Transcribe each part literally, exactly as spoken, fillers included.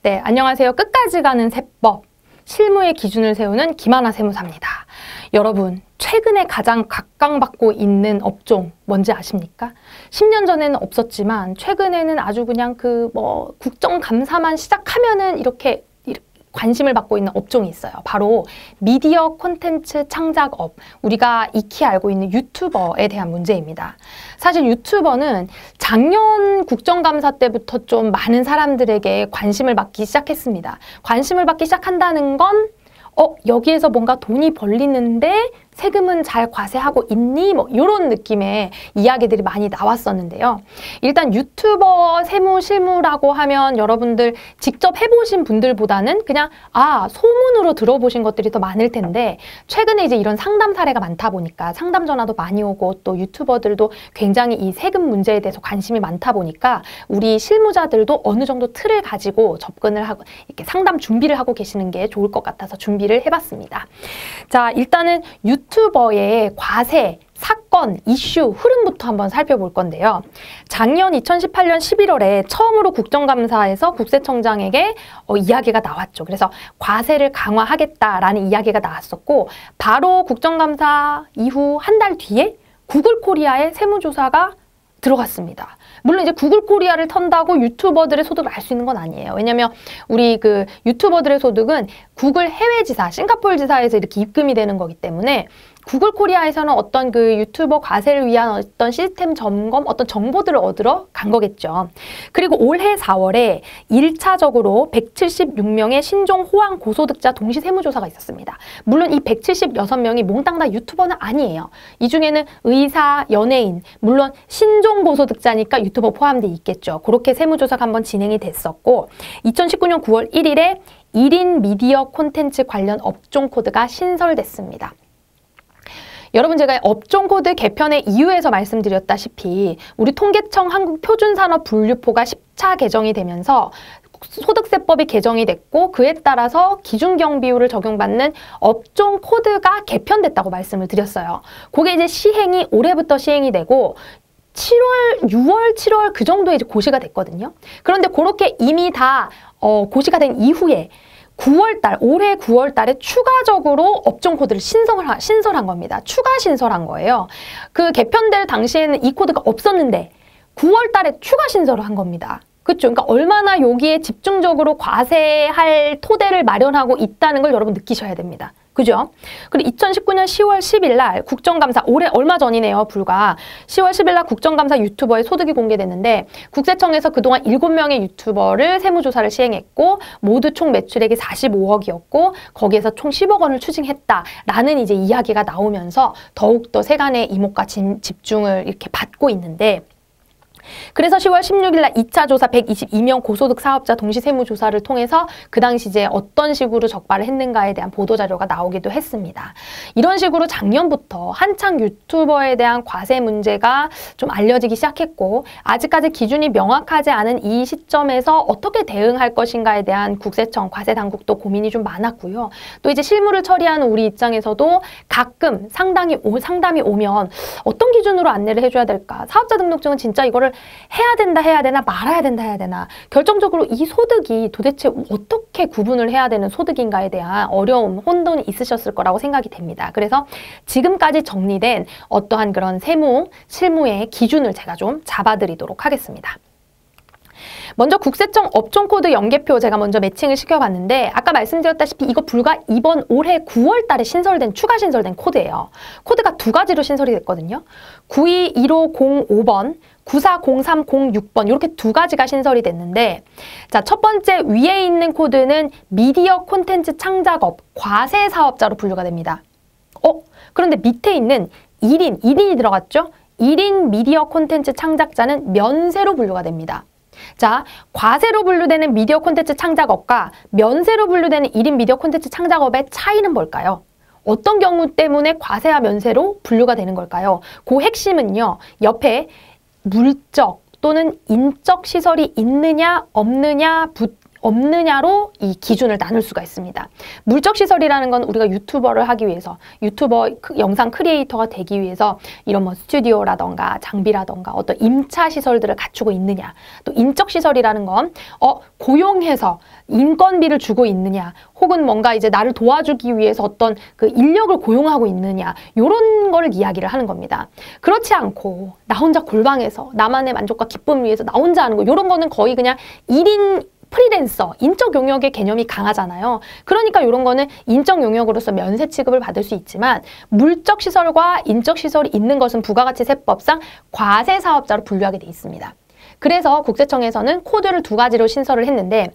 네, 안녕하세요. 끝까지 가는 세법, 실무의 기준을 세우는 김하나 세무사입니다. 여러분, 최근에 가장 각광받고 있는 업종 뭔지 아십니까? 십 년 전에는 없었지만 최근에는 아주 그냥 그 뭐 국정감사만 시작하면은 이렇게 관심을 받고 있는 업종이 있어요. 바로 미디어 콘텐츠 창작업, 우리가 익히 알고 있는 유튜버에 대한 문제입니다. 사실 유튜버는 작년 국정감사 때부터 좀 많은 사람들에게 관심을 받기 시작했습니다. 관심을 받기 시작한다는 건 어, 여기에서 뭔가 돈이 벌리는데 세금은 잘 과세하고 있니? 뭐 이런 느낌의 이야기들이 많이 나왔었는데요. 일단 유튜버 세무 실무라고 하면 여러분들 직접 해보신 분들보다는 그냥 아 소문으로 들어보신 것들이 더 많을 텐데, 최근에 이제 이런 상담 사례가 많다 보니까 상담 전화도 많이 오고 또 유튜버들도 굉장히 이 세금 문제에 대해서 관심이 많다 보니까 우리 실무자들도 어느 정도 틀을 가지고 접근을 하고 이렇게 상담 준비를 하고 계시는 게 좋을 것 같아서 준비를 해봤습니다. 자, 일단은 유튜브 유튜버의 과세, 사건, 이슈, 흐름부터 한번 살펴볼 건데요. 작년 이천십팔 년 십일월에 처음으로 국정감사에서 국세청장에게 어, 이야기가 나왔죠. 그래서 과세를 강화하겠다라는 이야기가 나왔었고, 바로 국정감사 이후 한 달 뒤에 구글 코리아의 세무조사가 들어갔습니다. 물론 이제 구글 코리아를 턴다고 유튜버들의 소득을 알 수 있는 건 아니에요. 왜냐면 우리 그 유튜버들의 소득은 구글 해외 지사, 싱가포르 지사에서 이렇게 입금이 되는 거기 때문에 구글 코리아에서는 어떤 그 유튜버 과세를 위한 어떤 시스템 점검, 어떤 정보들을 얻으러 간 거겠죠. 그리고 올해 사월에 일 차적으로 백칠십육 명의 신종 호황 고소득자 동시 세무조사가 있었습니다. 물론 이 백칠십육 명이 몽땅 다 유튜버는 아니에요. 이 중에는 의사, 연예인, 물론 신종 고소득자니까 유튜버 포함돼 있겠죠. 그렇게 세무조사가 한번 진행이 됐었고, 이천십구 년 구월 일일에 일 인 미디어 콘텐츠 관련 업종 코드가 신설됐습니다. 여러분, 제가 업종 코드 개편의 이유에서 말씀드렸다시피 우리 통계청 한국표준산업분류표가 십 차 개정이 되면서 소득세법이 개정이 됐고, 그에 따라서 기준경비율을 적용받는 업종 코드가 개편됐다고 말씀을 드렸어요. 그게 이제 시행이 올해부터 시행이 되고 칠월, 유월, 칠월 그 정도에 이제 고시가 됐거든요. 그런데 그렇게 이미 다 어, 고시가 된 이후에 구월 달, 올해 구월 달에 추가적으로 업종 코드를 신설한, 신설한 겁니다. 추가 신설한 거예요. 그 개편될 당시에는 이 코드가 없었는데 구월 달에 추가 신설을 한 겁니다. 그렇죠? 그러니까 얼마나 여기에 집중적으로 과세할 토대를 마련하고 있다는 걸 여러분 느끼셔야 됩니다. 그죠? 그리고 이천십구 년 시월 십일 날 국정감사, 올해 얼마 전이네요. 불과 시월 십일 날 국정감사 유튜버의 소득이 공개됐는데, 국세청에서 그동안 일곱 명의 유튜버를 세무조사를 시행했고 모두 총 매출액이 사십오억이었고 거기에서 총 십억 원을 추징했다라는 이제 이야기가 나오면서 더욱더 세간의 이목과 집중을 이렇게 받고 있는데, 그래서 시월 십육일 날 이 차 조사 백이십이 명 고소득 사업자 동시 세무조사를 통해서 그 당시 이제 어떤 식으로 적발을 했는가에 대한 보도자료가 나오기도 했습니다. 이런 식으로 작년부터 한창 유튜버에 대한 과세 문제가 좀 알려지기 시작했고, 아직까지 기준이 명확하지 않은 이 시점에서 어떻게 대응할 것인가에 대한 국세청, 과세당국도 고민이 좀 많았고요. 또 이제 실무를 처리하는 우리 입장에서도 가끔 상당히 오, 상담이 오면 어떤 기준으로 안내를 해줘야 될까? 사업자 등록증은 진짜 이거를 해야 된다 해야 되나 말아야 된다 해야 되나, 결정적으로 이 소득이 도대체 어떻게 구분을 해야 되는 소득인가에 대한 어려움, 혼돈이 있으셨을 거라고 생각이 됩니다. 그래서 지금까지 정리된 어떠한 그런 세무, 실무의 기준을 제가 좀 잡아드리도록 하겠습니다. 먼저 국세청 업종코드 연계표 제가 먼저 매칭을 시켜봤는데, 아까 말씀드렸다시피 이거 불과 이번 올해 구월 달에 신설된, 추가 신설된 코드예요. 코드가 두 가지로 신설이 됐거든요. 구이일오공오 번, 구사공삼공육 번 이렇게 두 가지가 신설이 됐는데, 자, 첫 번째 위에 있는 코드는 미디어 콘텐츠 창작업, 과세 사업자로 분류가 됩니다. 어? 그런데 밑에 있는 일 인, 일 인이 들어갔죠? 일 인 미디어 콘텐츠 창작자는 면세로 분류가 됩니다. 자, 과세로 분류되는 미디어 콘텐츠 창작업과 면세로 분류되는 일 인 미디어 콘텐츠 창작업의 차이는 뭘까요? 어떤 경우 때문에 과세와 면세로 분류가 되는 걸까요? 그 핵심은요, 옆에 물적 또는 인적 시설이 있느냐 없느냐, 부, 없느냐로 이 기준을 나눌 수가 있습니다. 물적시설이라는 건 우리가 유튜버를 하기 위해서, 유튜버 영상 크리에이터가 되기 위해서 이런 뭐 스튜디오라던가 장비라던가 어떤 임차 시설들을 갖추고 있느냐, 또 인적시설이라는 건 어, 고용해서 인건비를 주고 있느냐, 혹은 뭔가 이제 나를 도와주기 위해서 어떤 그 인력을 고용하고 있느냐, 이런 걸 이야기를 하는 겁니다. 그렇지 않고 나 혼자 골방에서 나만의 만족과 기쁨을 위해서 나 혼자 하는 거, 이런 거는 거의 그냥 일 인 프리랜서, 인적 용역의 개념이 강하잖아요. 그러니까 이런 거는 인적 용역으로서 면세 취급을 받을 수 있지만, 물적 시설과 인적 시설이 있는 것은 부가가치세법상 과세 사업자로 분류하게 돼 있습니다. 그래서 국세청에서는 코드를 두 가지로 신설을 했는데,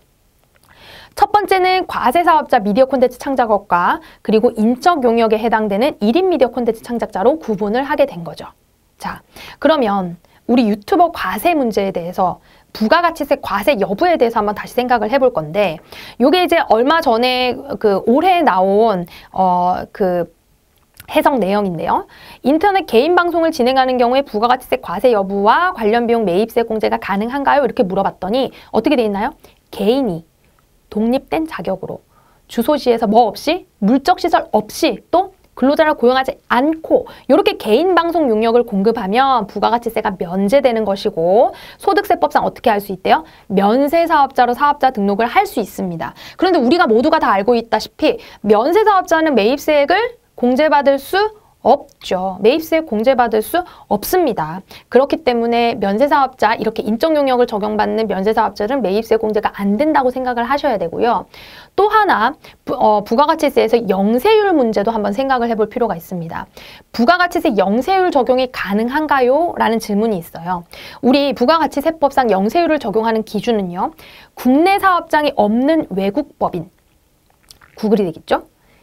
첫 번째는 과세 사업자 미디어 콘텐츠 창작업과 그리고 인적 용역에 해당되는 일 인 미디어 콘텐츠 창작자로 구분을 하게 된 거죠. 자, 그러면 우리 유튜버 과세 문제에 대해서, 부가가치세 과세 여부에 대해서 한번 다시 생각을 해볼 건데, 요게 이제 얼마 전에 그 올해 나온 어 그 해석 내용인데요. 인터넷 개인 방송을 진행하는 경우에 부가가치세 과세 여부와 관련 비용 매입세 공제가 가능한가요? 이렇게 물어봤더니 어떻게 돼 있나요? 개인이 독립된 자격으로 주소지에서 뭐 없이, 물적 시설 없이, 또 근로자를 고용하지 않고 이렇게 개인 방송 용역을 공급하면 부가가치세가 면제되는 것이고, 소득세법상 어떻게 할 수 있대요? 면세사업자로 사업자 등록을 할 수 있습니다. 그런데 우리가 모두가 다 알고 있다시피 면세사업자는 매입세액을 공제받을 수 없죠. 매입세 공제받을 수 없습니다. 그렇기 때문에 면세사업자, 이렇게 인적 용역을 적용받는 면세사업자는 매입세 공제가 안 된다고 생각을 하셔야 되고요. 또 하나, 부, 어, 부가가치세에서 영세율 문제도 한번 생각을 해볼 필요가 있습니다. 부가가치세 영세율 적용이 가능한가요? 라는 질문이 있어요. 우리 부가가치세법상 영세율을 적용하는 기준은요, 국내 사업장이 없는 외국법인, 구글이 되겠죠?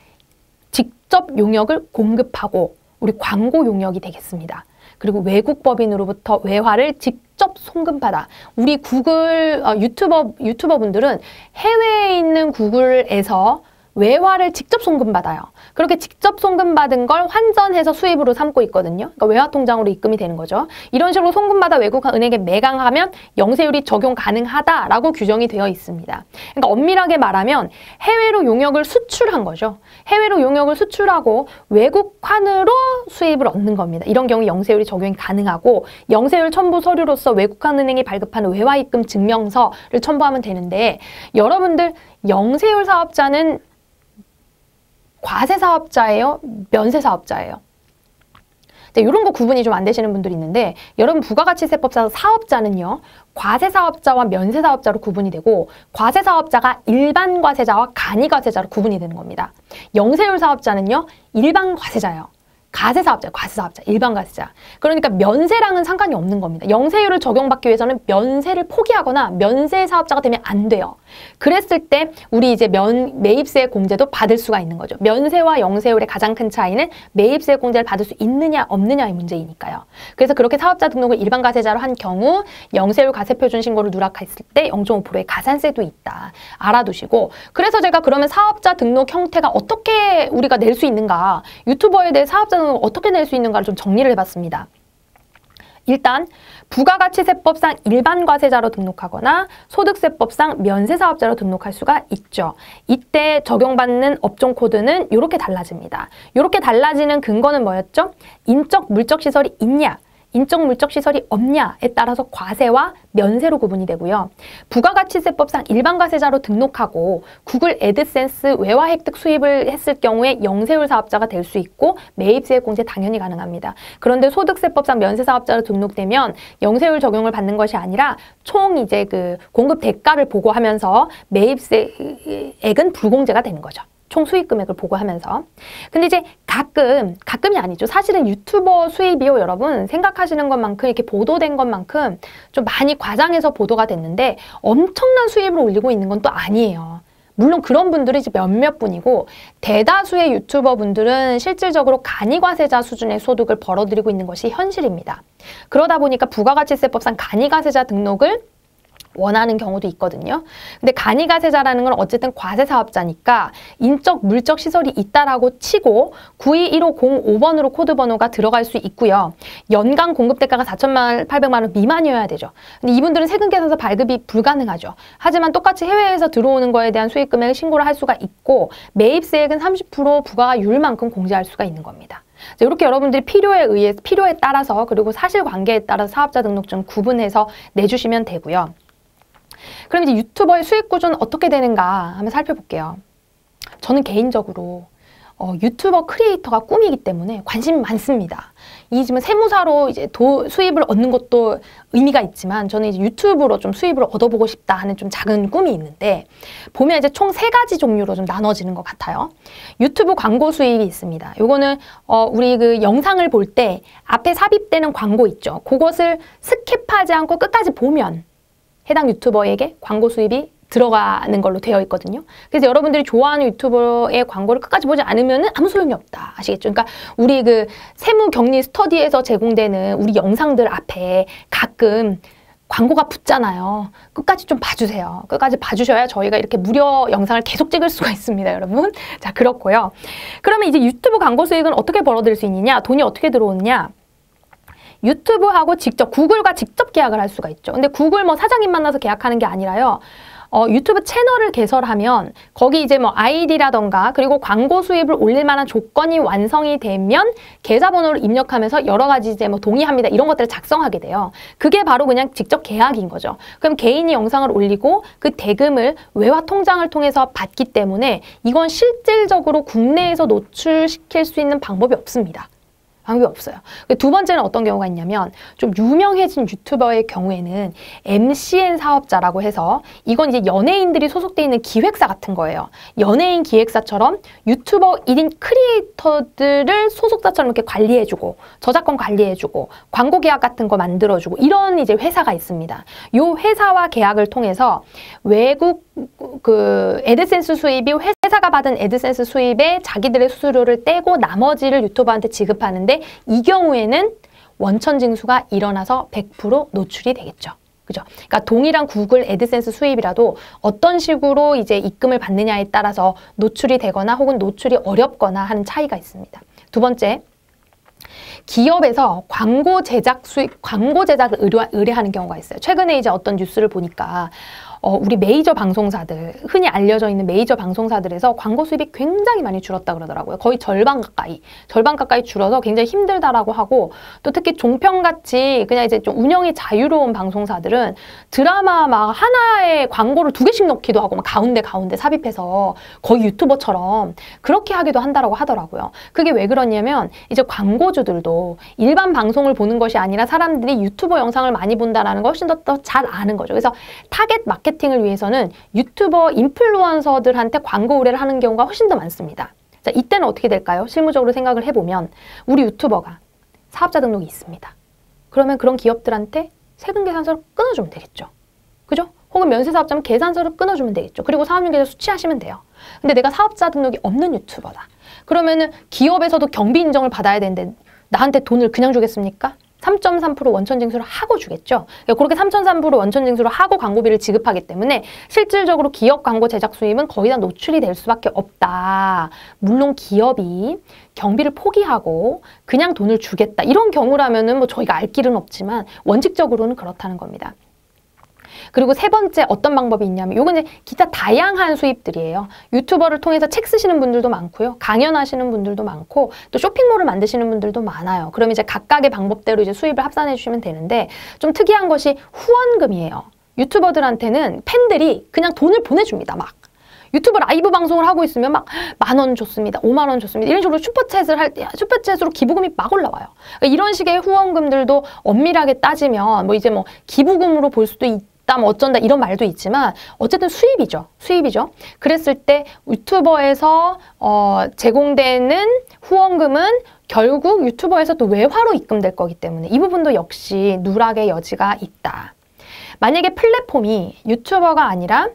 직접 용역을 공급하고 우리 광고 용역이 되겠습니다. 그리고 외국 법인으로부터 외화를 직접 송금받아, 우리 구글 어, 유튜버 유튜버 분들은 해외에 있는 구글에서 외화를 직접 송금받아요. 그렇게 직접 송금받은 걸 환전해서 수입으로 삼고 있거든요. 그러니까 외화통장으로 입금이 되는 거죠. 이런 식으로 송금받아 외국 은행에 매각하면 영세율이 적용 가능하다라고 규정이 되어 있습니다. 그러니까 엄밀하게 말하면 해외로 용역을 수출한 거죠. 해외로 용역을 수출하고 외국환으로 수입을 얻는 겁니다. 이런 경우 영세율이 적용이 가능하고, 영세율 첨부 서류로서 외국환은행이 발급하는 외화입금 증명서를 첨부하면 되는데, 여러분들 영세율 사업자는 과세사업자예요? 면세사업자예요? 네, 이런 거 구분이 좀 안 되시는 분들이 있는데, 여러분 부가가치세법상 사업자는요, 과세사업자와 면세사업자로 구분이 되고, 과세사업자가 일반 과세자와 간이 과세자로 구분이 되는 겁니다. 영세율 사업자는요, 일반 과세자예요. 가세사업자, 과세사업자, 일반 과세자. 그러니까 면세랑은 상관이 없는 겁니다. 영세율을 적용받기 위해서는 면세를 포기하거나 면세 사업자가 되면 안 돼요. 그랬을 때 우리 이제 면, 매입세 공제도 받을 수가 있는 거죠. 면세와 영세율의 가장 큰 차이는 매입세 공제를 받을 수 있느냐 없느냐의 문제이니까요. 그래서 그렇게 사업자 등록을 일반 과세자로 한 경우 영세율 과세표준 신고를 누락했을 때 영 점 오 퍼센트의 가산세도 있다. 알아두시고, 그래서 제가 그러면 사업자 등록 형태가 어떻게 우리가 낼 수 있는가, 유튜버에 대해 사업자 등록 어떻게 낼 수 있는가를 좀 정리를 해봤습니다. 일단 부가가치세법상 일반 과세자로 등록하거나 소득세법상 면세사업자로 등록할 수가 있죠. 이때 적용받는 업종 코드는 이렇게 달라집니다. 이렇게 달라지는 근거는 뭐였죠? 인적 물적 시설이 있냐, 인적 물적 시설이 없냐에 따라서 과세와 면세로 구분이 되고요. 부가가치세법상 일반 과세자로 등록하고 구글 애드센스 외화 획득 수입을 했을 경우에 영세율 사업자가 될 수 있고 매입세 공제 당연히 가능합니다. 그런데 소득세법상 면세사업자로 등록되면 영세율 적용을 받는 것이 아니라 총 이제 그 공급 대가를 보고하면서 매입세액은 불공제가 되는 거죠. 총 수익 금액을 보고하면서. 근데 이제 가끔, 가끔이 아니죠. 사실은 유튜버 수입이요, 여러분 생각하시는 것만큼 이렇게 보도된 것만큼 좀 많이 과장해서 보도가 됐는데 엄청난 수입을 올리고 있는 건 또 아니에요. 물론 그런 분들이 이제 몇몇 분이고, 대다수의 유튜버 분들은 실질적으로 간이과세자 수준의 소득을 벌어들이고 있는 것이 현실입니다. 그러다 보니까 부가가치세법상 간이과세자 등록을 원하는 경우도 있거든요. 근데 간이가세자라는 건 어쨌든 과세 사업자니까 인적, 물적 시설이 있다라고 치고 구이일오공오 번으로 코드 번호가 들어갈 수 있고요. 연간 공급 대가가 사천만 팔백만 원 미만이어야 되죠. 근데 이분들은 세금 계산서 발급이 불가능하죠. 하지만 똑같이 해외에서 들어오는 거에 대한 수익 금액을 신고를 할 수가 있고 매입세액은 삼십 퍼센트 부가율만큼 공제할 수가 있는 겁니다. 이렇게 여러분들이 필요에 의해 필요에 따라서 그리고 사실관계에 따라서 사업자 등록증 구분해서 내주시면 되고요. 그럼 이제 유튜버의 수익 구조는 어떻게 되는가 한번 살펴볼게요. 저는 개인적으로 어, 유튜버 크리에이터가 꿈이기 때문에 관심이 많습니다. 이 지금 세무사로 이제 도, 수입을 얻는 것도 의미가 있지만 저는 이제 유튜브로 좀 수입을 얻어보고 싶다 하는 좀 작은 꿈이 있는데 보면 이제 총 세 가지 종류로 좀 나눠지는 것 같아요. 유튜브 광고 수입이 있습니다. 요거는 어, 우리 그 영상을 볼 때 앞에 삽입되는 광고 있죠. 그것을 스킵하지 않고 끝까지 보면 해당 유튜버에게 광고 수입이 들어가는 걸로 되어 있거든요. 그래서 여러분들이 좋아하는 유튜버의 광고를 끝까지 보지 않으면 아무 소용이 없다. 아시겠죠? 그러니까 우리 그 세무격리 스터디에서 제공되는 우리 영상들 앞에 가끔 광고가 붙잖아요. 끝까지 좀 봐주세요. 끝까지 봐주셔야 저희가 이렇게 무료 영상을 계속 찍을 수가 있습니다, 여러분. 자, 그렇고요. 그러면 이제 유튜브 광고 수익은 어떻게 벌어들일 수 있느냐? 돈이 어떻게 들어오느냐? 유튜브하고 직접, 구글과 직접 계약을 할 수가 있죠. 근데 구글 뭐 사장님 만나서 계약하는 게 아니라요. 어, 유튜브 채널을 개설하면 거기 이제 뭐 아이디라던가 그리고 광고 수입을 올릴 만한 조건이 완성이 되면 계좌번호를 입력하면서 여러 가지 이제 뭐 동의합니다. 이런 것들을 작성하게 돼요. 그게 바로 그냥 직접 계약인 거죠. 그럼 개인이 영상을 올리고 그 대금을 외화 통장을 통해서 받기 때문에 이건 실질적으로 국내에서 노출시킬 수 있는 방법이 없습니다. 방법이 없어요. 두 번째는 어떤 경우가 있냐면 좀 유명해진 유튜버의 경우에는 엠씨엔 사업자라고 해서 이건 이제 연예인들이 소속돼 있는 기획사 같은 거예요. 연예인 기획사처럼 유튜버 일 인 크리에이터들을 소속사처럼 이렇게 관리해주고 저작권 관리해주고 광고 계약 같은 거 만들어주고 이런 이제 회사가 있습니다. 이 회사와 계약을 통해서 외국 그 애드센스 수입이 회사가 받은 애드센스 수입에 자기들의 수수료를 떼고 나머지를 유튜버한테 지급하는데 이 경우에는 원천 징수가 일어나서 백 퍼센트 노출이 되겠죠. 그죠? 그러니까 동일한 구글 애드센스 수입이라도 어떤 식으로 이제 입금을 받느냐에 따라서 노출이 되거나 혹은 노출이 어렵거나 하는 차이가 있습니다. 두 번째, 기업에서 광고 제작 수입, 광고 제작을 의뢰, 의뢰하는 경우가 있어요. 최근에 이제 어떤 뉴스를 보니까 어, 우리 메이저 방송사들, 흔히 알려져 있는 메이저 방송사들에서 광고 수입이 굉장히 많이 줄었다 그러더라고요. 거의 절반 가까이, 절반 가까이 줄어서 굉장히 힘들다라고 하고 또 특히 종편같이 그냥 이제 좀 운영이 자유로운 방송사들은 드라마 막 하나에 광고를 두 개씩 넣기도 하고 막 가운데 가운데 삽입해서 거의 유튜버처럼 그렇게 하기도 한다라고 하더라고요. 그게 왜 그러냐면 이제 광고주들도 일반 방송을 보는 것이 아니라 사람들이 유튜버 영상을 많이 본다라는 걸 훨씬 더 잘 아는 거죠. 그래서 타겟 마케팅을 위해서는 유튜버 인플루언서들한테 광고 의뢰를 하는 경우가 훨씬 더 많습니다. 자, 이때는 어떻게 될까요? 실무적으로 생각을 해보면 우리 유튜버가 사업자 등록이 있습니다. 그러면 그런 기업들한테 세금 계산서를 끊어주면 되겠죠. 그죠? 혹은 면세사업자면 계산서를 끊어주면 되겠죠. 그리고 사업용계좌 수취하시면 돼요. 근데 내가 사업자 등록이 없는 유튜버다. 그러면은 기업에서도 경비 인정을 받아야 되는데 나한테 돈을 그냥 주겠습니까? 삼 점 삼 퍼센트 원천 징수를 하고 주겠죠. 그러니까 그렇게 삼 점 삼 퍼센트 원천 징수를 하고 광고비를 지급하기 때문에 실질적으로 기업 광고 제작 수입은 거의 다 노출이 될 수밖에 없다. 물론 기업이 경비를 포기하고 그냥 돈을 주겠다. 이런 경우라면은 뭐 저희가 알 길은 없지만 원칙적으로는 그렇다는 겁니다. 그리고 세 번째 어떤 방법이 있냐면 요건 이제 기타 다양한 수입들이에요. 유튜버를 통해서 책 쓰시는 분들도 많고요. 강연하시는 분들도 많고 또 쇼핑몰을 만드시는 분들도 많아요. 그럼 이제 각각의 방법대로 이제 수입을 합산해 주시면 되는데 좀 특이한 것이 후원금이에요. 유튜버들한테는 팬들이 그냥 돈을 보내줍니다. 막. 유튜브 라이브 방송을 하고 있으면 막 만 원 줬습니다. 오만 원 줬습니다. 이런 식으로 슈퍼챗을 할 때 슈퍼챗으로 기부금이 막 올라와요. 그러니까 이런 식의 후원금들도 엄밀하게 따지면 뭐 이제 뭐 기부금으로 볼 수도 있 뭐 어쩐다 이런 말도 있지만 어쨌든 수입이죠. 수입이죠. 그랬을 때 유튜버에서 어, 제공되는 후원금은 결국 유튜버에서 또 외화로 입금될 거기 때문에 이 부분도 역시 누락의 여지가 있다. 만약에 플랫폼이 유튜버가 아니라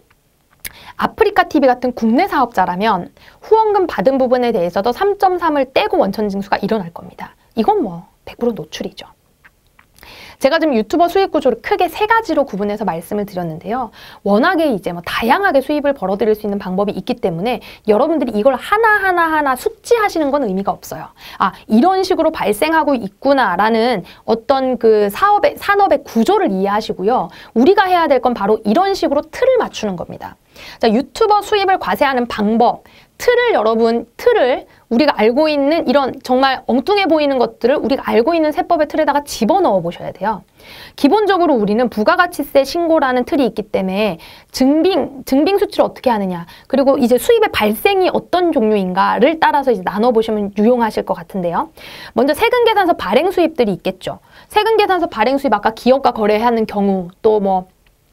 아프리카티비 같은 국내 사업자라면 후원금 받은 부분에 대해서도 삼 점 삼을 떼고 원천 징수가 일어날 겁니다. 이건 뭐 백 퍼센트 노출이죠. 제가 지금 유튜버 수입 구조를 크게 세 가지로 구분해서 말씀을 드렸는데요. 워낙에 이제 뭐 다양하게 수입을 벌어들일 수 있는 방법이 있기 때문에 여러분들이 이걸 하나하나 하나 숙지하시는 건 의미가 없어요. 아, 이런 식으로 발생하고 있구나라는 어떤 그 사업의, 산업의 구조를 이해하시고요. 우리가 해야 될 건 바로 이런 식으로 틀을 맞추는 겁니다. 자, 유튜버 수입을 과세하는 방법, 틀을 여러분, 틀을 우리가 알고 있는 이런 정말 엉뚱해 보이는 것들을 우리가 알고 있는 세법의 틀에다가 집어넣어 보셔야 돼요. 기본적으로 우리는 부가가치세 신고라는 틀이 있기 때문에 증빙, 증빙 수치를 어떻게 하느냐, 그리고 이제 수입의 발생이 어떤 종류인가를 따라서 이제 나눠보시면 유용하실 것 같은데요. 먼저 세금계산서 발행 수입들이 있겠죠. 세금계산서 발행 수입, 아까 기업과 거래하는 경우, 또 뭐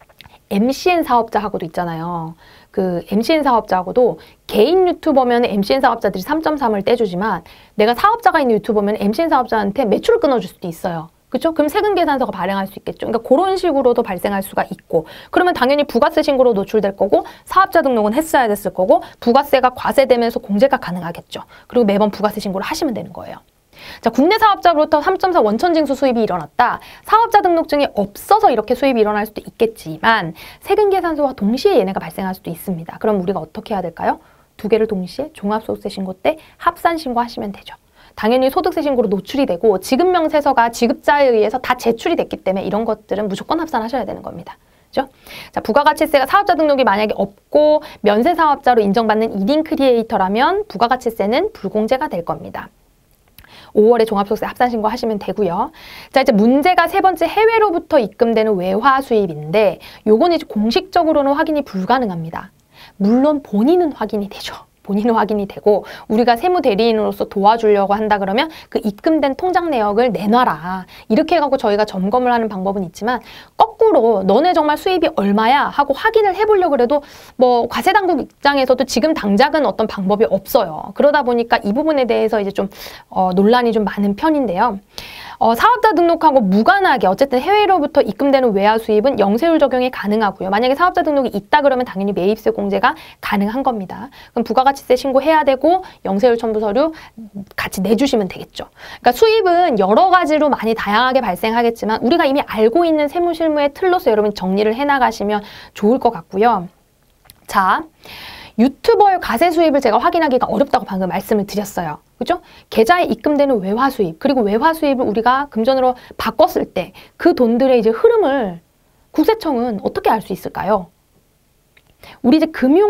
엠씨엔 사업자하고도 있잖아요. 그 엠씨엔 사업자하고도 개인 유튜버면 엠씨엔 사업자들이 삼 점 삼을 떼주지만 내가 사업자가 있는 유튜버면 엠씨엔 사업자한테 매출을 끊어줄 수도 있어요. 그렇죠? 그럼 세금계산서가 발행할 수 있겠죠. 그러니까 그런 식으로도 발생할 수가 있고, 그러면 당연히 부가세 신고로 노출될 거고, 사업자 등록은 했어야 됐을 거고, 부가세가 과세되면서 공제가 가능하겠죠. 그리고 매번 부가세 신고를 하시면 되는 거예요. 자, 국내 사업자로부터 삼 점 사 원천징수 수입이 일어났다. 사업자 등록증이 없어서 이렇게 수입이 일어날 수도 있겠지만 세금계산서와 동시에 얘네가 발생할 수도 있습니다. 그럼 우리가 어떻게 해야 될까요? 두 개를 동시에 종합소득세 신고 때 합산 신고하시면 되죠. 당연히 소득세 신고로 노출이 되고 지급명세서가 지급자에 의해서 다 제출이 됐기 때문에 이런 것들은 무조건 합산하셔야 되는 겁니다. 그죠? 자, 부가가치세가 사업자 등록이 만약에 없고 면세사업자로 인정받는 일 인 크리에이터라면 부가가치세는 불공제가 될 겁니다. 오월에 종합소득세 합산신고 하시면 되고요. 자, 이제 문제가 세 번째, 해외로부터 입금되는 외화 수입인데 요거는 이제 공식적으로는 확인이 불가능합니다. 물론 본인은 확인이 되죠. 본인은 확인이 되고 우리가 세무대리인으로서 도와주려고 한다 그러면 그 입금된 통장 내역을 내놔라. 이렇게 해갖고 저희가 점검을 하는 방법은 있지만 거꾸로 너네 정말 수입이 얼마야 하고 확인을 해보려고 해도 뭐 과세당국 입장에서도 지금 당장은 어떤 방법이 없어요. 그러다 보니까 이 부분에 대해서 이제 좀 어, 논란이 좀 많은 편인데요. 어, 사업자 등록하고 무관하게 어쨌든 해외로부터 입금되는 외화 수입은 영세율 적용이 가능하고요. 만약에 사업자 등록이 있다 그러면 당연히 매입세 공제가 가능한 겁니다. 그럼 부가가치세 신고해야 되고 영세율 첨부 서류 같이 내주시면 되겠죠. 그러니까 수입은 여러 가지로 많이 다양하게 발생하겠지만 우리가 이미 알고 있는 세무실무의 틀로서 여러분 정리를 해나가시면 좋을 것 같고요. 자, 유튜버의 과세 수입을 제가 확인하기가 어렵다고 방금 말씀을 드렸어요. 그죠? 계좌에 입금되는 외화 수입, 그리고 외화 수입을 우리가 금전으로 바꿨을 때 그 돈들의 이제 흐름을 국세청은 어떻게 알 수 있을까요? 우리 이제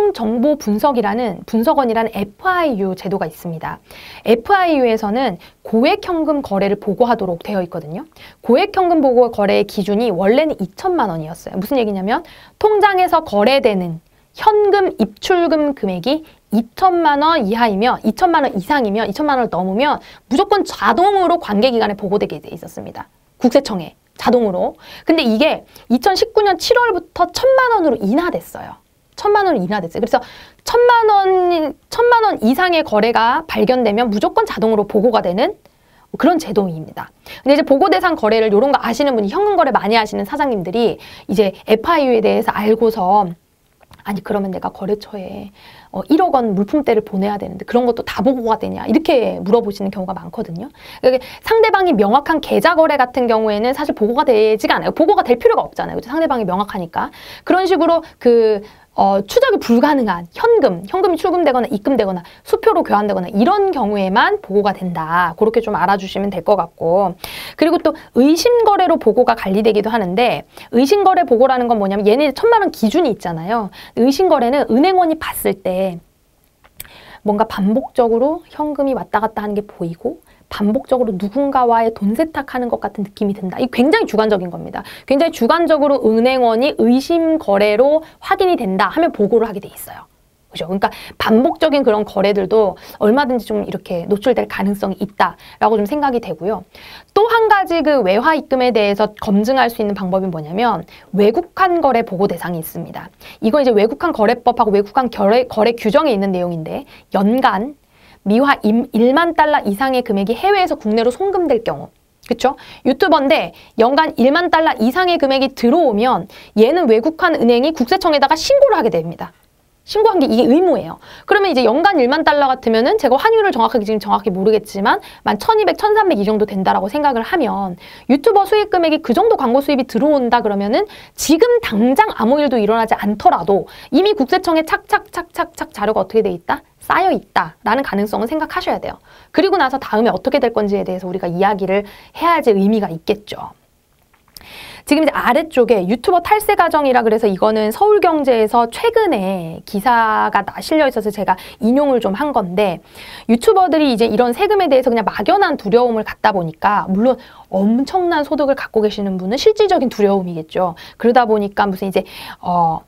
금융정보분석이라는 분석원이라는 에프아이유 제도가 있습니다. 에프아이유에서는 고액현금 거래를 보고하도록 되어 있거든요. 고액현금 보고 거래의 기준이 원래는 이천만 원이었어요. 무슨 얘기냐면 통장에서 거래되는 현금 입출금 금액이 이천만 원 이하이며 이천만 원 이상이면 이천만 원을 넘으면 무조건 자동으로 관계기관에 보고되게 돼 있었습니다. 국세청에 자동으로. 근데 이게 이천십구 년 칠월부터 천만 원으로 인하됐어요. 천만 원으로 인하됐어요. 그래서 천만 원, 천만 원 이상의 거래가 발견되면 무조건 자동으로 보고가 되는 그런 제도입니다. 근데 이제 보고 대상 거래를 이런 거 아시는 분이 현금 거래 많이 하시는 사장님들이 이제 에프아이유에 대해서 알고서 아니 그러면 내가 거래처에 어, 일억 원 물품대를 보내야 되는데 그런 것도 다 보고가 되냐 이렇게 물어보시는 경우가 많거든요. 그러니까 상대방이 명확한 계좌 거래 같은 경우에는 사실 보고가 되지가 않아요. 보고가 될 필요가 없잖아요. 그렇죠? 상대방이 명확하니까. 그런 식으로 그 어, 추적이 불가능한 현금, 현금이 출금되거나 입금되거나 수표로 교환되거나 이런 경우에만 보고가 된다. 그렇게 좀 알아주시면 될 것 같고, 그리고 또 의심거래로 보고가 관리되기도 하는데 의심거래 보고라는 건 뭐냐면 얘네 천만 원 기준이 있잖아요. 의심거래는 은행원이 봤을 때 뭔가 반복적으로 현금이 왔다 갔다 하는 게 보이고 반복적으로 누군가와의 돈 세탁하는 것 같은 느낌이 든다. 이게 굉장히 주관적인 겁니다. 굉장히 주관적으로 은행원이 의심 거래로 확인이 된다 하면 보고를 하게 돼 있어요. 그죠? 그러니까 반복적인 그런 거래들도 얼마든지 좀 이렇게 노출될 가능성이 있다라고 좀 생각이 되고요. 또 한 가지 그 외화 입금에 대해서 검증할 수 있는 방법이 뭐냐면 외국환 거래 보고 대상이 있습니다. 이건 이제 외국환 거래법하고 외국환 거래, 거래 규정에 있는 내용인데 연간 미화 일만 달러 이상의 금액이 해외에서 국내로 송금될 경우, 그쵸? 유튜버인데 연간 일만 달러 이상의 금액이 들어오면 얘는 외국환 은행이 국세청에다가 신고를 하게 됩니다. 신고한 게 이게 의무예요. 그러면 이제 연간 일만 달러 같으면은 제가 환율을 정확하게 지금 정확히 모르겠지만 만 천이백, 천삼백 이 정도 된다라고 생각을 하면 유튜버 수익 금액이 그 정도 광고 수입이 들어온다 그러면은 지금 당장 아무 일도 일어나지 않더라도 이미 국세청에 착착착착착 자료가 어떻게 돼 있다? 쌓여 있다라는 가능성은 생각하셔야 돼요. 그리고 나서 다음에 어떻게 될 건지에 대해서 우리가 이야기를 해야지 의미가 있겠죠. 지금 이제 아래쪽에 유튜버 탈세 가정이라 그래서 이거는 서울경제에서 최근에 기사가 실려 있어서 제가 인용을 좀 한 건데 유튜버들이 이제 이런 세금에 대해서 그냥 막연한 두려움을 갖다 보니까 물론 엄청난 소득을 갖고 계시는 분은 실질적인 두려움이겠죠. 그러다 보니까 무슨 이제 어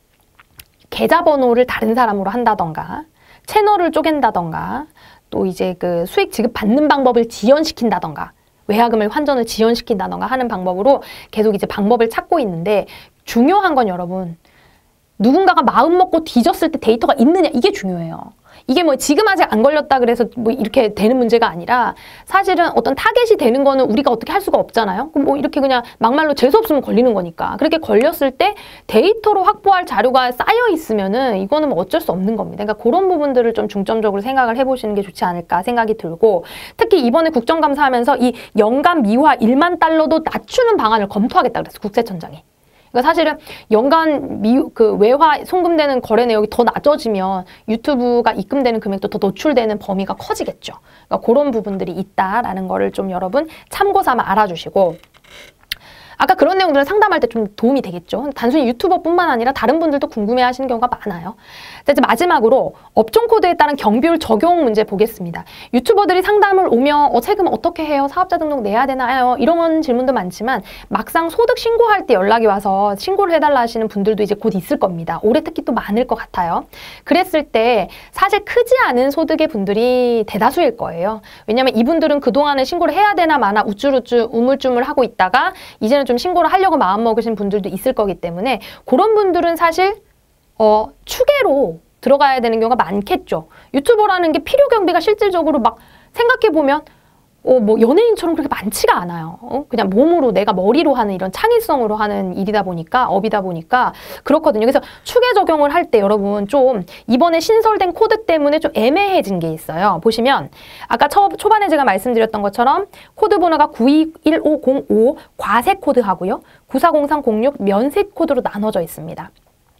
계좌번호를 다른 사람으로 한다던가 채널을 쪼갠다던가 또 이제 그 수익 지급 받는 방법을 지연시킨다던가 외화금을 환전을 지연시킨다던가 하는 방법으로 계속 이제 방법을 찾고 있는데 중요한 건 여러분 누군가가 마음 먹고 뒤졌을 때 데이터가 있느냐 이게 중요해요. 이게 뭐 지금 아직 안 걸렸다 그래서 뭐 이렇게 되는 문제가 아니라 사실은 어떤 타겟이 되는 거는 우리가 어떻게 할 수가 없잖아요. 그럼 뭐 이렇게 그냥 막말로 재수 없으면 걸리는 거니까. 그렇게 걸렸을 때 데이터로 확보할 자료가 쌓여 있으면은 이거는 뭐 어쩔 수 없는 겁니다. 그러니까 그런 부분들을 좀 중점적으로 생각을 해보시는 게 좋지 않을까 생각이 들고 특히 이번에 국정감사하면서 이 연간 미화 일만 달러도 낮추는 방안을 검토하겠다 그랬어요. 국세청장이. 그러니까 사실은 연간 미, 그 외화 송금되는 거래 내역이 더 낮아지면 유튜브가 입금되는 금액도 더 노출되는 범위가 커지겠죠. 그러니까 그런 부분들이 있다라는 거를 좀 여러분 참고 삼아 알아주시고 아까 그런 내용들을 상담할 때 좀 도움이 되겠죠. 단순히 유튜버뿐만 아니라 다른 분들도 궁금해하시는 경우가 많아요. 자, 이제 마지막으로 업종 코드에 따른 경비율 적용 문제 보겠습니다. 유튜버들이 상담을 오면 어, 세금 어떻게 해요? 사업자 등록 내야 되나요? 이런 질문도 많지만 막상 소득 신고할 때 연락이 와서 신고를 해달라 하시는 분들도 이제 곧 있을 겁니다. 올해 특히 또 많을 것 같아요. 그랬을 때 사실 크지 않은 소득의 분들이 대다수일 거예요. 왜냐하면 이분들은 그동안에 신고를 해야 되나 마나 우쭈루쭈 우물쭈물 하고 있다가 이제는 좀 신고를 하려고 마음먹으신 분들도 있을 거기 때문에 그런 분들은 사실 어, 추계로 들어가야 되는 경우가 많겠죠. 유튜버라는 게 필요 경비가 실질적으로 막 생각해보면 어, 뭐 연예인처럼 그렇게 많지가 않아요. 어? 그냥 몸으로 내가 머리로 하는 이런 창의성으로 하는 일이다 보니까 업이다 보니까 그렇거든요. 그래서 추계 적용을 할 때 여러분 좀 이번에 신설된 코드 때문에 좀 애매해진 게 있어요. 보시면 아까 초, 초반에 제가 말씀드렸던 것처럼 코드 번호가 구이일오공오 과세 코드하고요. 구사공삼공육 면세 코드로 나눠져 있습니다.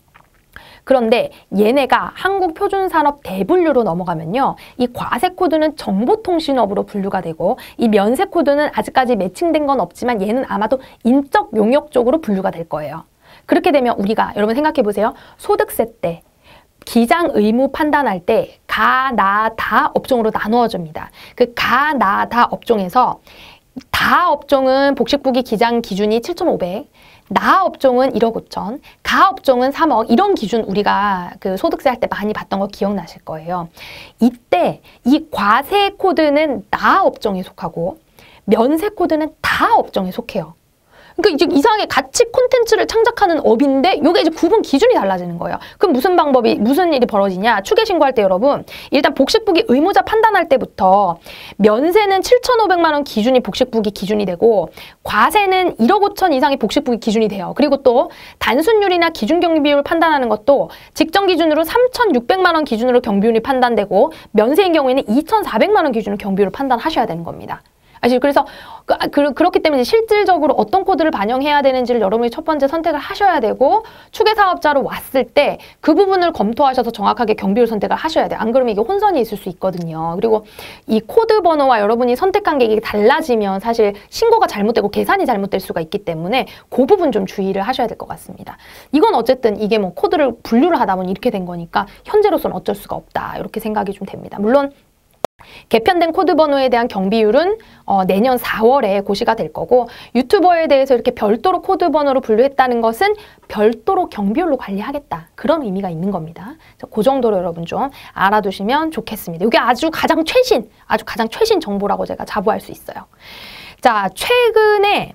그런데 얘네가 한국표준산업 대분류로 넘어가면요. 이 과세 코드는 정보통신업으로 분류가 되고 이 면세 코드는 아직까지 매칭된 건 없지만 얘는 아마도 인적 용역 쪽으로 분류가 될 거예요. 그렇게 되면 우리가 여러분 생각해 보세요. 소득세 때 기장 의무 판단할 때 가, 나, 다 업종으로 나누어집니다. 그 가, 나, 다 업종에서 다 업종은 복식부기 기장 기준이 칠천오백, 나 업종은 일억 오천, 가 업종은 삼억 이런 기준 우리가 그 소득세 할 때 많이 봤던 거 기억나실 거예요. 이때 이 과세 코드는 나 업종에 속하고 면세 코드는 다 업종에 속해요. 그러니까 이제 이상하게 같이 콘텐츠를 창작하는 업인데 이게 이제 구분 기준이 달라지는 거예요. 그럼 무슨 방법이 무슨 일이 벌어지냐? 추계 신고할 때 여러분 일단 복식부기 의무자 판단할 때부터 면세는 칠천오백만 원 기준이 복식부기 기준이 되고 과세는 일억 오천 이상이 복식부기 기준이 돼요. 그리고 또 단순율이나 기준 경비율 판단하는 것도 직전 기준으로 삼천육백만 원 기준으로 경비율이 판단되고 면세인 경우에는 이천사백만 원 기준으로 경비율을 판단하셔야 되는 겁니다. 아시죠? 그래서 그, 그, 그렇기 때문에 실질적으로 어떤 코드를 반영해야 되는지를 여러분이 첫 번째 선택을 하셔야 되고 추계사업자로 왔을 때 그 부분을 검토하셔서 정확하게 경비율 선택을 하셔야 돼요. 안 그러면 이게 혼선이 있을 수 있거든요. 그리고 이 코드 번호와 여러분이 선택한 게 이게 달라지면 사실 신고가 잘못되고 계산이 잘못될 수가 있기 때문에 그 부분 좀 주의를 하셔야 될 것 같습니다. 이건 어쨌든 이게 뭐 코드를 분류를 하다 보니 이렇게 된 거니까 현재로서는 어쩔 수가 없다. 이렇게 생각이 좀 됩니다. 물론 개편된 코드 번호에 대한 경비율은 어, 내년 사월에 고시가 될 거고 유튜버에 대해서 이렇게 별도로 코드 번호로 분류했다는 것은 별도로 경비율로 관리하겠다. 그런 의미가 있는 겁니다. 그 정도로 여러분 좀 알아두시면 좋겠습니다. 이게 아주 가장 최신, 아주 가장 최신 정보라고 제가 자부할 수 있어요. 자, 최근에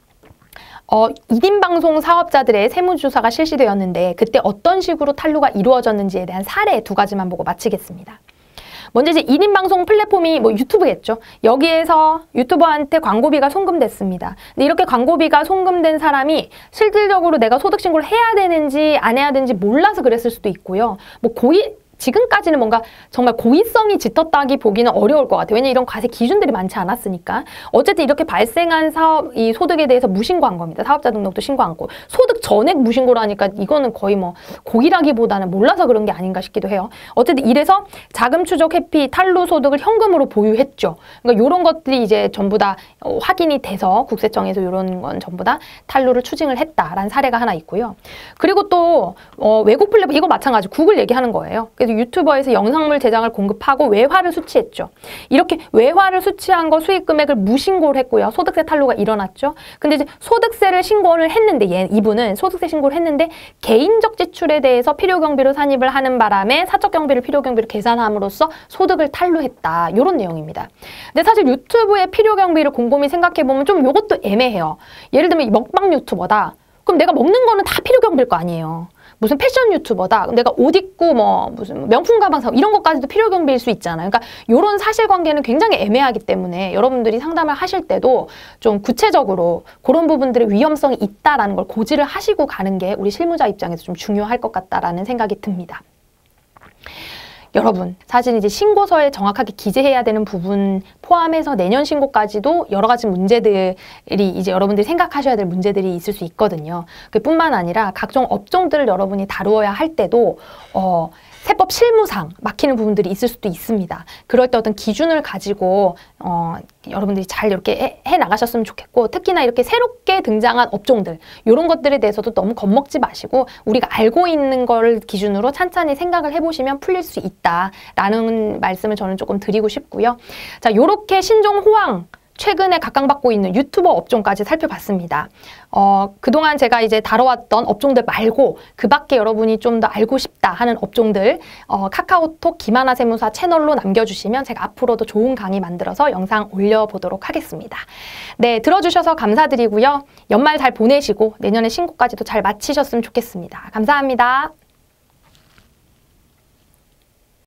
어, 일 인 방송 사업자들의 세무조사가 실시되었는데 그때 어떤 식으로 탄루가 이루어졌는지에 대한 사례 두 가지만 보고 마치겠습니다. 먼저 이제 일 인 방송 플랫폼이 뭐 유튜브겠죠. 여기에서 유튜버한테 광고비가 송금됐습니다. 근데 이렇게 광고비가 송금된 사람이 실질적으로 내가 소득신고를 해야 되는지 안 해야 되는지 몰라서 그랬을 수도 있고요. 뭐 고의 지금까지는 뭔가 정말 고의성이 짙었다기 보기는 어려울 것 같아요. 왜냐면 이런 과세 기준들이 많지 않았으니까. 어쨌든 이렇게 발생한 사업, 이 소득에 대해서 무신고한 겁니다. 사업자 등록도 신고 않고. 소득 전액 무신고라니까 이거는 거의 뭐 고의라기보다는 몰라서 그런 게 아닌가 싶기도 해요. 어쨌든 이래서 자금 추적 회피, 탈루 소득을 현금으로 보유했죠. 그러니까 이런 것들이 이제 전부 다 확인이 돼서 국세청에서 이런 건 전부 다 탈루를 추징을 했다라는 사례가 하나 있고요. 그리고 또 어, 외국 플랫폼, 이거 마찬가지 구글 얘기하는 거예요. 그래서 유튜버에서 영상물 제작을 공급하고 외화를 수취했죠. 이렇게 외화를 수취한 거 수익 금액을 무신고를 했고요. 소득세 탈루가 일어났죠. 근데 이제 소득세를 신고를 했는데 얘 이분은 소득세 신고를 했는데 개인적 지출에 대해서 필요경비로 산입을 하는 바람에 사적 경비를 필요경비로 계산함으로써 소득을 탈루했다. 이런 내용입니다. 근데 사실 유튜브의 필요경비를 곰곰이 생각해보면 좀 이것도 애매해요. 예를 들면 먹방 유튜버다. 그럼 내가 먹는 거는 다 필요경비일 거 아니에요. 무슨 패션 유튜버다. 내가 옷 입고 뭐 무슨 명품 가방 사고 이런 것까지도 필요경비일 수 있잖아요. 그러니까 이런 사실관계는 굉장히 애매하기 때문에 여러분들이 상담을 하실 때도 좀 구체적으로 그런 부분들의 위험성이 있다라는 걸 고지를 하시고 가는 게 우리 실무자 입장에서 좀 중요할 것 같다라는 생각이 듭니다. 여러분, 사실 이제 신고서에 정확하게 기재해야 되는 부분 포함해서 내년 신고까지도 여러 가지 문제들이 이제 여러분들이 생각하셔야 될 문제들이 있을 수 있거든요. 그뿐만 아니라 각종 업종들을 여러분이 다루어야 할 때도 어, 세법 실무상 막히는 부분들이 있을 수도 있습니다. 그럴 때 어떤 기준을 가지고 어, 여러분들이 잘 이렇게 해, 해 나가셨으면 좋겠고, 특히나 이렇게 새롭게 등장한 업종들 이런 것들에 대해서도 너무 겁먹지 마시고 우리가 알고 있는 걸 기준으로 찬찬히 생각을 해보시면 풀릴 수 있다라는 말씀을 저는 조금 드리고 싶고요. 자, 요렇게 신종 호황 최근에 각광받고 있는 유튜버 업종까지 살펴봤습니다. 어, 그동안 제가 이제 다뤄왔던 업종들 말고 그 밖에 여러분이 좀 더 알고 싶다 하는 업종들 어, 카카오톡 김하나 세무사 채널로 남겨주시면 제가 앞으로도 좋은 강의 만들어서 영상 올려보도록 하겠습니다. 네, 들어주셔서 감사드리고요. 연말 잘 보내시고 내년에 신고까지도 잘 마치셨으면 좋겠습니다. 감사합니다.